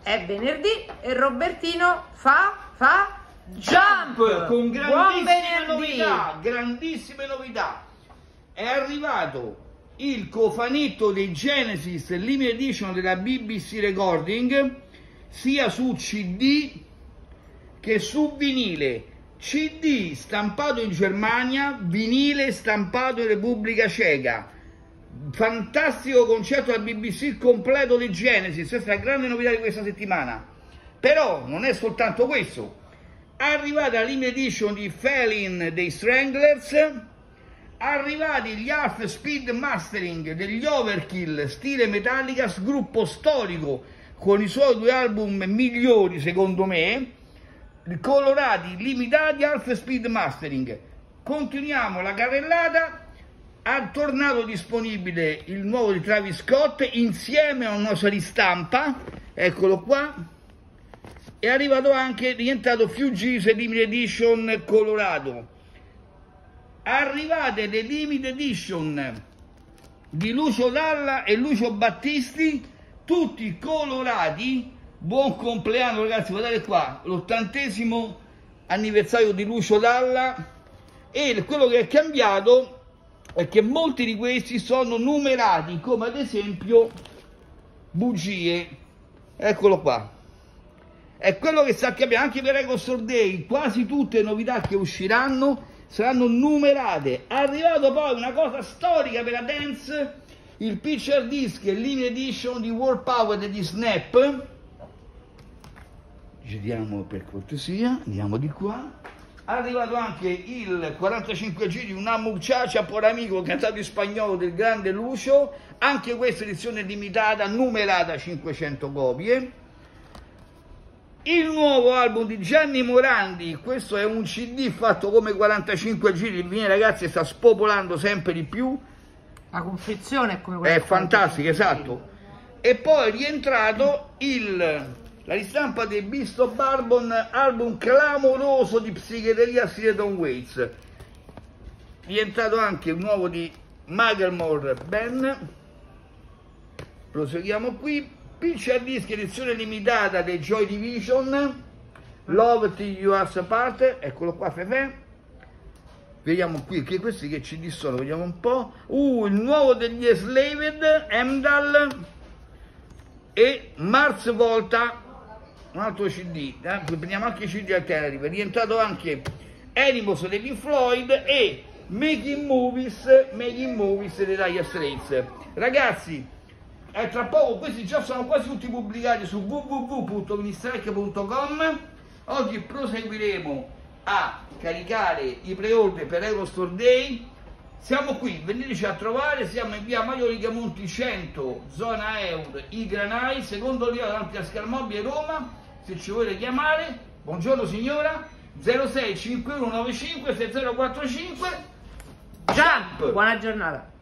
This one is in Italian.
è venerdì e Robertino fa Jump! Con grandissime novità. È arrivato il cofanetto dei Genesis Limited Edition della BBC Recording, sia su CD che su vinile. CD stampato in Germania, vinile stampato in Repubblica Ceca. Fantastico concerto della BBC completo dei Genesis, questa è la grande novità di questa settimana. Però non è soltanto questo. Arrivata la limited edition di Felin dei Stranglers, arrivati gli Half Speed Mastering degli Overkill stile Metallica, gruppo storico con i suoi 2 album migliori secondo me, colorati, limitati, Half Speed Mastering. Continuiamo la carrellata. Ha tornato disponibile il nuovo di Travis Scott insieme a una sua ristampa, eccolo qua. È arrivato anche, rientrato Fugees Limited Edition colorato. Arrivate le Limited Edition di Lucio Dalla e Lucio Battisti, tutti colorati. Buon compleanno ragazzi, guardate qua, l'80° anniversario di Lucio Dalla. E quello che è cambiato è che molti di questi sono numerati, come ad esempio Bugie, eccolo qua. È quello che sta cambiando anche per Record Store Day. Quasi tutte le novità che usciranno saranno numerate. È arrivato poi una cosa storica per la dance, il Picture Disc Limited Edition di World Power di Snap. Giriamo per cortesia, andiamo di qua. È arrivato anche il 45G di una muchacha por amigo cantato in spagnolo del grande Lucio, anche questa edizione limitata, numerata 500 copie. Il nuovo album di Gianni Morandi, questo è un CD fatto come 45 giri, il vinile ragazzi sta spopolando sempre di più. La confezione è come quella. È fantastica, esatto. E poi è rientrato la ristampa del Beast of Bourbon, album clamoroso di psichedelia stile Tom Waits. Rientrato anche il nuovo di Macklemore Ben. Proseguiamo qui. Picture Disc edizione limitata dei Joy Division, Love Till You Are Apart, eccolo qua Fefe. Vediamo qui che questi che CD sono, vediamo un po'. Il nuovo degli Enslaved, Emdal e Mars Volta, un altro CD, prendiamo anche i CD alternativi. È rientrato anche Animals dei Pink Floyd e Making Movies dei Dire Straits. Ragazzi, tra poco questi già sono quasi tutti pubblicati su www.ministrike.com. oggi proseguiremo a caricare i pre-order per Record Store Day. Siamo qui, veniteci a trovare, siamo in via Maioli Camonti 100, zona Eur, i Granai, secondo livello davanti a Scalmobile Roma. Se ci volete chiamare, buongiorno signora, 06 5195 6045. Jump! Buona giornata.